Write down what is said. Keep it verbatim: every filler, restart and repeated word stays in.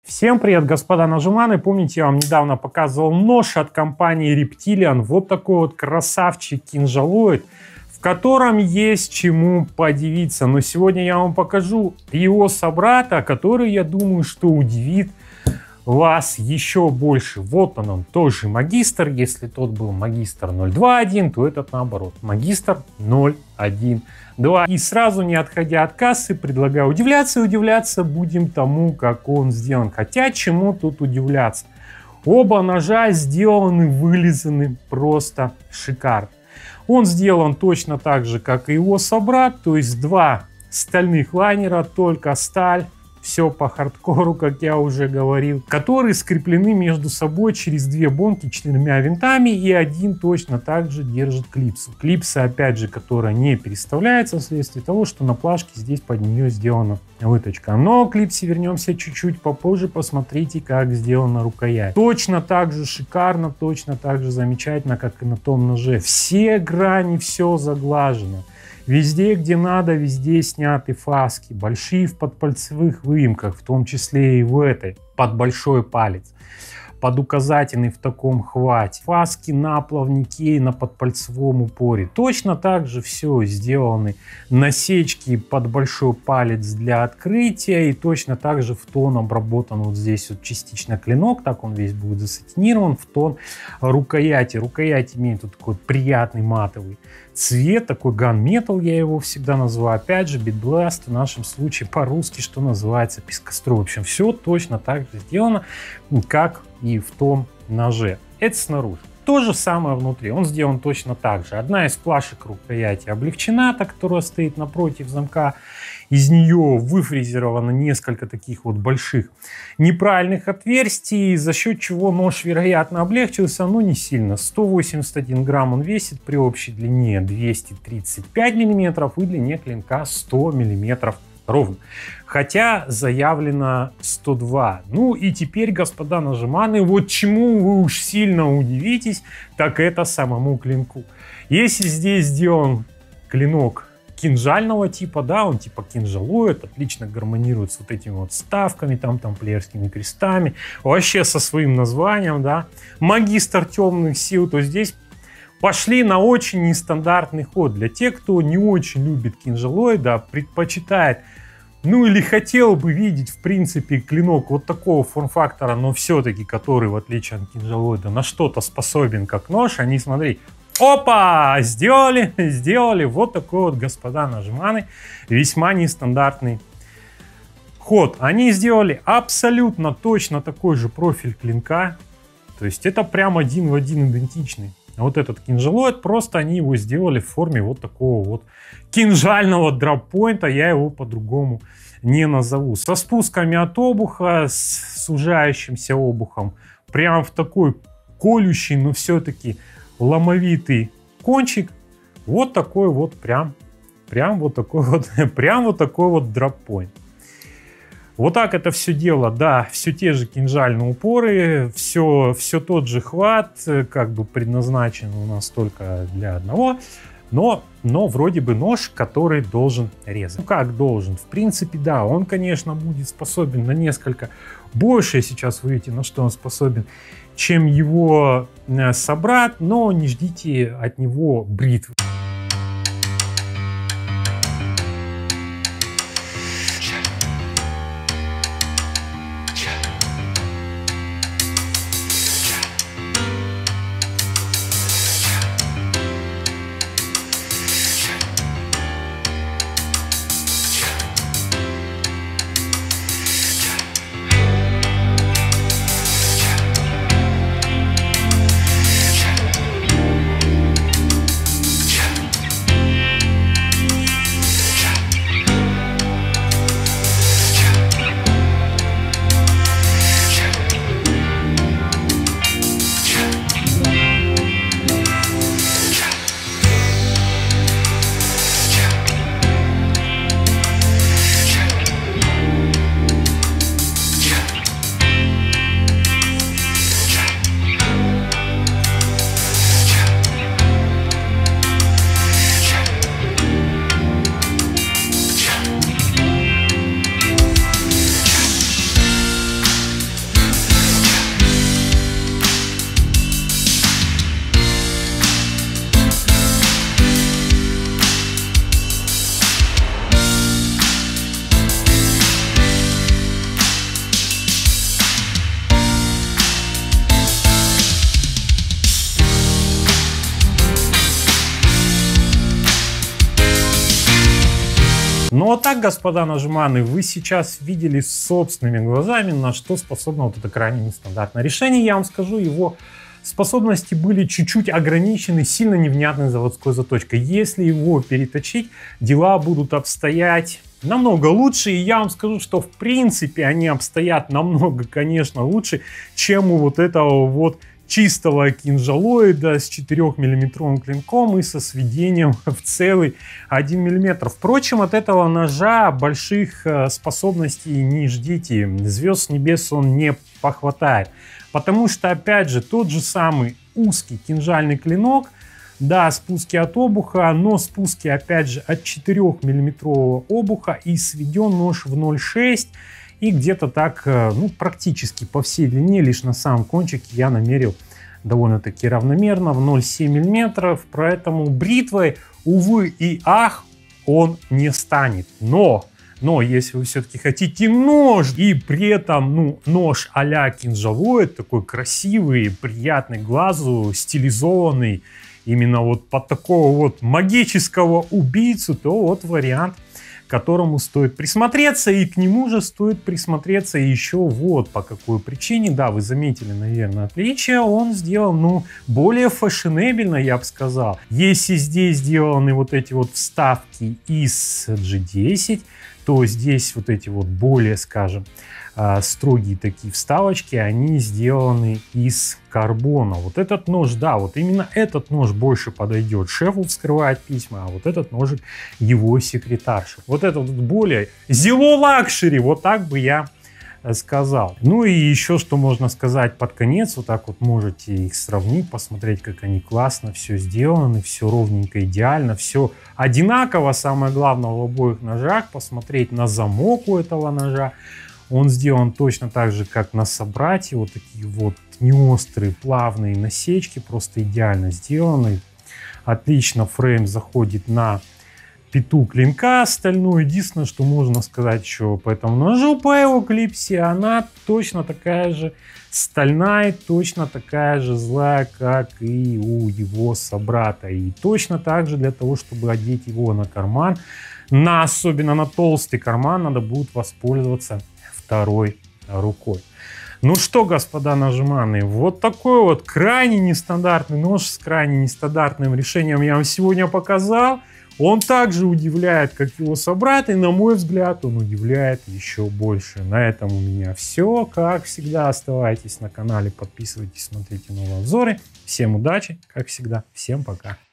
Всем привет, господа нажиманы. Помните, я вам недавно показывал нож от компании Reptilian. Вот такой вот красавчик кинжалоид, в котором есть чему подивиться. Но сегодня я вам покажу его собрата, который, я думаю, что удивит вас еще больше. Вот он, он тоже магистр. Если тот был магистр ноль два один, то этот наоборот. Магистр ноль один два. И сразу, не отходя от кассы, предлагаю удивляться. И удивляться будем тому, как он сделан. Хотя, чему тут удивляться? Оба ножа сделаны, вылизаны просто шикарно. Он сделан точно так же, как и его собрат. То есть два стальных лайнера, только сталь. Все по хардкору, как я уже говорил, которые скреплены между собой через две бонки четырьмя винтами, и один точно так же держит клипсу. Клипса, опять же, которая не переставляется вследствие того, что на плашке здесь под нее сделана выточка. Но к клипсе вернемся чуть-чуть попозже. Посмотрите, как сделана рукоять. Точно так же шикарно, точно так же замечательно, как и на том ноже. Все грани, все заглажено. Везде, где надо, везде сняты фаски. Большие в подпальцевых выемках, в том числе и в этой, под большой палец. Под указательный в таком хвате. Фаски на плавнике и на подпальцевом упоре. Точно так же все сделаны. Насечки под большой палец для открытия. И точно так же в тон обработан вот здесь вот частично клинок. Так он весь будет засатинирован в тон рукояти. Рукоять имеет вот такой приятный матовый цвет. Такой ганметал я его всегда называю. Опять же, битбласт в нашем случае по-русски, что называется, пескострой. В общем, все точно так же сделано, как и в том ноже. Это снаружи. То же самое внутри. Он сделан точно так же. Одна из плашек рукояти облегчена, та, которая стоит напротив замка. Из нее выфрезеровано несколько таких вот больших неправильных отверстий, за счет чего нож, вероятно, облегчился, но не сильно. сто восемьдесят один грамм он весит при общей длине двести тридцать пять миллиметров и длине клинка сто миллиметров ровно. Хотя заявлено сто два. Ну и теперь, господа нажиманы, вот чему вы уж сильно удивитесь, так это самому клинку. Если здесь сделан клинок кинжального типа, да, он типа кинжалоид, отлично гармонирует с вот этими вот ставками, там тамплиерскими крестами, вообще со своим названием, да, магистр темных сил, то здесь пошли на очень нестандартный ход. Для тех, кто не очень любит кинжалоида, предпочитает, ну или хотел бы видеть, в принципе, клинок вот такого форм-фактора, но все-таки, который, в отличие от кинжалоида, на что-то способен, как нож, они, смотри, опа, сделали, сделали вот такой вот, господа нажиманы, весьма нестандартный ход. Они сделали абсолютно точно такой же профиль клинка, то есть это прям один в один идентичный. Вот этот кинжалоид, просто они его сделали в форме вот такого вот кинжального дроппоинта, я его по-другому не назову. Со спусками от обуха, с сужающимся обухом, прям в такой колющий, но все-таки ломовитый кончик. Вот такой вот прям, прям вот такой вот, прям вот такой вот дроппоинт. Вот так это все дело, да, все те же кинжальные упоры, все, все тот же хват, как бы предназначен у нас только для одного, но, но вроде бы нож, который должен резать. Ну как должен? В принципе, да, он, конечно, будет способен на несколько больше, сейчас вы видите, на что он способен, чем его собрат, но не ждите от него бритвы. вот так, господа нажиманы, вы сейчас видели собственными глазами, на что способно вот это крайне нестандартное решение. Я вам скажу, его способности были чуть-чуть ограничены сильно невнятной заводской заточкой. Если его переточить, дела будут обстоять намного лучше. И я вам скажу, что в принципе они обстоят намного, конечно, лучше, чем у вот этого вот чистого кинжалоида с четырёхмиллиметровым клинком и со сведением в целый один миллиметр. Впрочем, от этого ножа больших способностей не ждите. Звезд с небес он не похватает. Потому что, опять же, тот же самый узкий кинжальный клинок, да, спуски от обуха, но спуски, опять же, от четырёхмиллиметрового обуха, и сведен нож в ноль целых шесть. И где-то так, ну, практически по всей длине, лишь на самом кончике я намерил довольно-таки равномерно в ноль целых семь миллиметров. Поэтому бритвой, увы и ах, он не станет. Но... Но если вы все-таки хотите нож, и при этом, ну, нож а-ля кинжалоид, такой красивый, приятный глазу, стилизованный, именно вот под такого вот магического убийцу, то вот вариант, к которому стоит присмотреться. И к нему же стоит присмотреться еще вот по какой причине. Да, вы заметили, наверное, отличие. Он сделан, ну, более фashionable, я бы сказал. Если здесь сделаны вот эти вот вставки из джи десять, то здесь вот эти вот более, скажем, строгие такие вставочки, они сделаны из карбона. Вот этот нож, да, вот именно этот нож больше подойдет шефу вскрывать письма, а вот этот ножик его секретарше. Вот это вот более зело лакшери, вот так бы я сказал. Ну и еще что можно сказать под конец, вот так вот можете их сравнить, посмотреть, как они классно все сделаны, все ровненько, идеально, все одинаково, самое главное в обоих ножах, посмотреть на замок у этого ножа. Он сделан точно так же, как на собрате, вот такие вот неострые плавные насечки, просто идеально сделаны. Отлично фрейм заходит на пету клинка стальную. Единственное, что можно сказать еще по этому ножу, по его клипсе, она точно такая же стальная, точно такая же злая, как и у его собрата. И точно так же для того, чтобы одеть его на карман, на, особенно на толстый карман, надо будет воспользоваться второй рукой. Ну что, господа нажиманы, вот такой вот крайне нестандартный нож с крайне нестандартным решением я вам сегодня показал. Он также удивляет, как его собрат, и на мой взгляд он удивляет еще больше. На этом у меня все. Как всегда, оставайтесь на канале, подписывайтесь, смотрите новые обзоры. Всем удачи, как всегда. Всем пока.